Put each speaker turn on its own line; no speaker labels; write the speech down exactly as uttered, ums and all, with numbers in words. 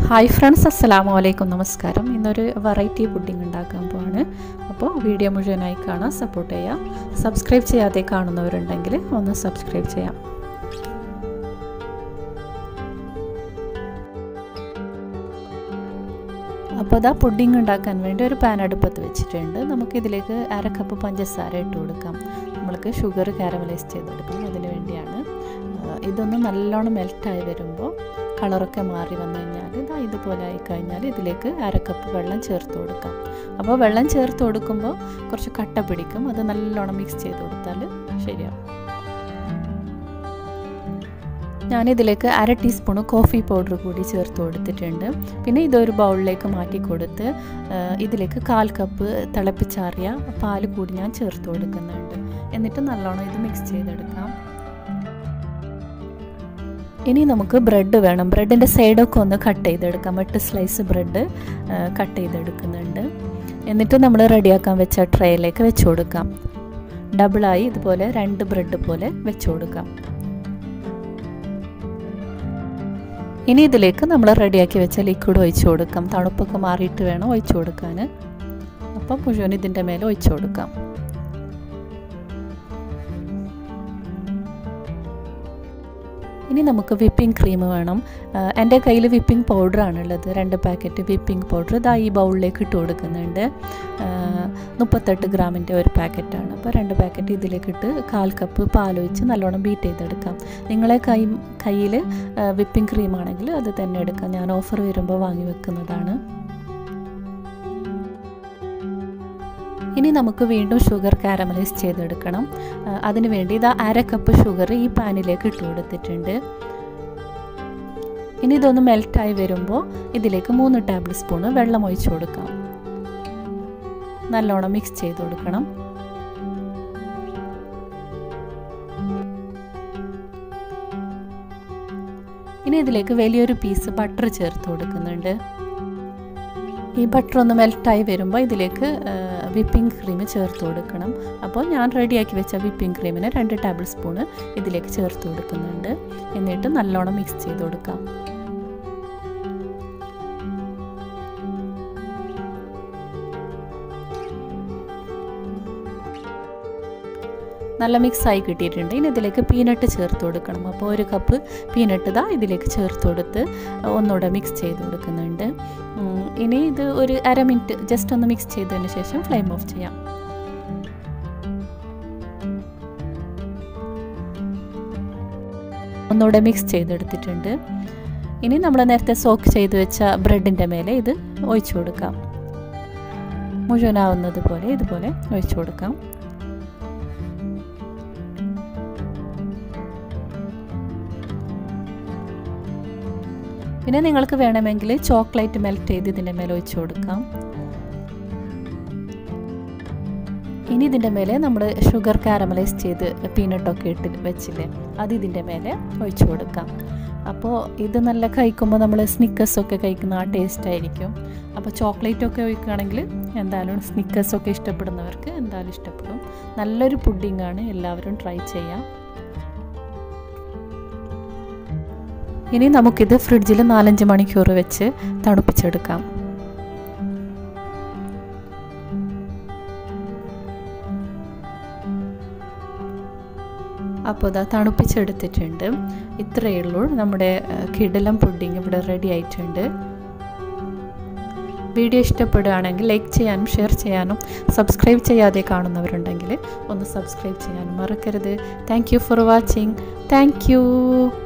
Hi friends, അസ്സലാമു അലൈക്കും, നമസ്കാരം. ഇന്നൊരു വെറൈറ്റി പുഡിംഗ് ഉണ്ടാക്കാൻ പോവാണ്. അപ്പോൾ വീഡിയോ മുഴുവനായി കാണാൻ സപ്പോർട്ട് ചെയ്യാം. സബ്സ്ക്രൈബ് ചെയ്യാതെ കാണുന്നവരുണ്ടെങ്കിൽ ഒന്ന് സബ്സ്ക്രൈബ് ചെയ്യാം. അപ്പോൾ അതാ പുഡിംഗ് ഉണ്ടാക്കാൻ വേണ്ടി ഒരു പാൻ അടുപ്പത്ത് വെച്ചിട്ടുണ്ട്. നമുക്കിതിലേക്ക് അര കപ്പ് പഞ്ചസാര ഇട്ട് കൊടുക്കാം. നമ്മൾക്ക് ഷുഗർ കാരമലൈസ് ചെയ്തെടുക്കാം. അതിന് വേണ്ടിയാണ്. ഇതൊന്ന് നല്ലോണം മെൽറ്റായി വരുമ്പോൾ കളറൊക്കെ മാറി വന്നു കഴിഞ്ഞാൽ ഇതാ ഇതുപോലെ ആയിക്കഴിഞ്ഞാൽ ഇതിലേക്ക് അര കപ്പ് വെള്ളം ചേർത്ത് കൊടുക്കാം. അപ്പോൾ വെള്ളം ചേർത്ത് കൊടുക്കുമ്പോൾ കുറച്ച് കട്ട പിടിക്കും. അത് നല്ലോണം മിക്സ് ചെയ്ത് കൊടുത്താൽ ശരിയാവും. ഞാനിതിലേക്ക് അര ടീസ്പൂണ് കോഫി പൗഡർ കൂടി ചേർത്ത് കൊടുത്തിട്ടുണ്ട്. പിന്നെ ഇതൊരു ബൗളിലേക്ക് മാറ്റി കൊടുത്ത് ഇതിലേക്ക് കാൽ കപ്പ് തിളപ്പിച്ചാറിയ പാൽ കൂടി ഞാൻ ചേർത്ത് കൊടുക്കുന്നുണ്ട്. എന്നിട്ട് നല്ലോണം ഇത് മിക്സ് ചെയ്തെടുക്കാം. ഇനി നമുക്ക് ബ്രെഡ് വേണം. ബ്രെഡിൻ്റെ സൈഡൊക്കെ ഒന്ന് കട്ട് ചെയ്തെടുക്കാം. എട്ട് സ്ലൈസ് ബ്രെഡ് കട്ട് ചെയ്തെടുക്കുന്നുണ്ട്. എന്നിട്ട് നമ്മൾ റെഡിയാക്കാൻ വെച്ച ട്രേയിലേക്ക് വെച്ച് കൊടുക്കാം. ഡബിളായി ഇതുപോലെ രണ്ട് ബ്രെഡ് പോലെ വെച്ച് കൊടുക്കാം. ഇനി ഇതിലേക്ക് നമ്മൾ റെഡിയാക്കി വെച്ച ലിക്വിഡ് ഒഴിച്ച് കൊടുക്കാം. തണുപ്പൊക്കെ മാറിയിട്ട് വേണം ഒഴിച്ച് കൊടുക്കാൻ. അപ്പം മുഴുവൻ ഇതിൻ്റെ മേലെ ഒഴിച്ച് കൊടുക്കാം. ഇനി നമുക്ക് വിപ്പിംഗ് ക്രീം വേണം. എൻ്റെ കയ്യിൽ വിപ്പിംഗ് പൗഡറാണുള്ളത്. രണ്ട് പാക്കറ്റ് വിപ്പിംഗ് പൗഡർ ഇതാ ഈ ബൗളിലേക്ക് ഇട്ട് കൊടുക്കുന്നുണ്ട്. മുപ്പത്തെട്ട് ഗ്രാമിൻ്റെ ഒരു പാക്കറ്റാണ്. അപ്പോൾ രണ്ട് പാക്കറ്റ് ഇതിലേക്കിട്ട് കാൽ കപ്പ് പാലൊഴിച്ച് നല്ലോണം ബീറ്റ് ചെയ്തെടുക്കാം. നിങ്ങളെ കൈ കയ്യിൽ വിപ്പിംഗ് ക്രീമാണെങ്കിൽ അത് തന്നെ എടുക്കാം. ഞാൻ ഓഫർ വരുമ്പോൾ വാങ്ങി വെക്കുന്നതാണ്. ഇനി നമുക്ക് വീണ്ടും ഷുഗർ കാരമലൈസ് ചെയ്തെടുക്കണം. അതിന് വേണ്ടി ഇതാ അര കപ്പ് ഷുഗർ ഈ പാനിലേക്ക് ഇട്ട് കൊടുത്തിട്ടുണ്ട്. ഇനി ഇതൊന്ന് മെൽറ്റായി വരുമ്പോൾ ഇതിലേക്ക് മൂന്ന് ടേബിൾ സ്പൂണ് വെള്ളം ഒഴിച്ച് കൊടുക്കാം. നല്ലോണം മിക്സ് ചെയ്ത് കൊടുക്കണം. ഇനി ഇതിലേക്ക് വലിയൊരു പീസ് ബട്ടർ ചേർത്ത് കൊടുക്കുന്നുണ്ട്. ഈ ബട്ടർ ഒന്ന് മെൽറ്റായി വരുമ്പോൾ ഇതിലേക്ക് വിപ്പിംഗ് ക്രീം ചേർത്ത് കൊടുക്കണം. അപ്പോൾ ഞാൻ റെഡിയാക്കി വെച്ച വിപ്പിംഗ് ക്രീമിന് രണ്ട് ടേബിൾ സ്പൂണ് ഇതിലേക്ക് ചേർത്ത് കൊടുക്കുന്നുണ്ട്. എന്നിട്ട് നല്ലോണം മിക്സ് ചെയ്ത് കൊടുക്കാം. നല്ല മിക്സായി കിട്ടിയിട്ടുണ്ട്. ഇനി ഇതിലേക്ക് പീനട്ട് ചേർത്ത് കൊടുക്കണം. അപ്പോൾ ഒരു കപ്പ് പീനട്ട് ഇതാ ഇതിലേക്ക് ചേർത്ത് കൊടുത്ത് ഒന്നുകൂടെ മിക്സ് ചെയ്ത് കൊടുക്കുന്നുണ്ട്. ഇനി ഇത് ഒരു അര മിനിറ്റ് ജസ്റ്റ് ഒന്ന് മിക്സ് ചെയ്തതിന് ശേഷം ഫ്ലെയിം ഓഫ് ചെയ്യാം. ഒന്നുകൂടെ മിക്സ് ചെയ്തെടുത്തിട്ടുണ്ട്. ഇനി നമ്മൾ നേരത്തെ സോക്ക് ചെയ്ത് വെച്ച ബ്രെഡിൻ്റെ മേലെ ഇത് ഒഴിച്ചു കൊടുക്കാം. മുഴുവനാവുന്നത് പോലെ ഇതുപോലെ ഒഴിച്ചു കൊടുക്കാം. പിന്നെ നിങ്ങൾക്ക് വേണമെങ്കിൽ ചോക്ലേറ്റ് മെൽറ്റ് ചെയ്ത് ഇതിൻ്റെ മേലെ ഒഴിച്ച് കൊടുക്കാം. ഇനി ഇതിൻ്റെ മേലെ നമ്മൾ ഷുഗർ കാരമലൈസ് ചെയ്ത് പീനട്ടൊക്കെ ഇട്ട് വെച്ചില്ലേ, അത് ഇതിൻ്റെ മേലെ ഒഴിച്ച് കൊടുക്കാം. അപ്പോൾ ഇത് നല്ല കഴിക്കുമ്പോൾ നമ്മൾ സ്നിക്കേഴ്സൊക്കെ കഴിക്കുന്ന ആ ടേസ്റ്റ് ആയിരിക്കും. അപ്പോൾ ചോക്ലേറ്റൊക്കെ ഒഴിക്കുകയാണെങ്കിൽ എന്തായാലും സ്നിക്കേഴ്സൊക്കെ ഇഷ്ടപ്പെടുന്നവർക്ക് എന്തായാലും ഇഷ്ടപ്പെടും. നല്ലൊരു പുഡിങ്ങാണ്, എല്ലാവരും ട്രൈ ചെയ്യാം. ഇനി നമുക്കിത് ഫ്രിഡ്ജിൽ നാലഞ്ച് മണിക്കൂർ വെച്ച് തണുപ്പിച്ചെടുക്കാം. അപ്പോൾ ഇതാ തണുപ്പിച്ചെടുത്തിട്ടുണ്ട്. ഇത്രയേ ഉള്ളൂ. നമ്മുടെ കിടിലം പുഡിംഗ് ഇവിടെ റെഡി ആയിട്ടുണ്ട്. വീഡിയോ ഇഷ്ടപ്പെടുകയാണെങ്കിൽ ലൈക്ക് ചെയ്യാനും ഷെയർ ചെയ്യാനും സബ്സ്ക്രൈബ് ചെയ്യാതെ കാണുന്നവരുണ്ടെങ്കിൽ ഒന്ന് സബ്സ്ക്രൈബ് ചെയ്യാനും മറക്കരുത്. Thank you for watching. Thank U.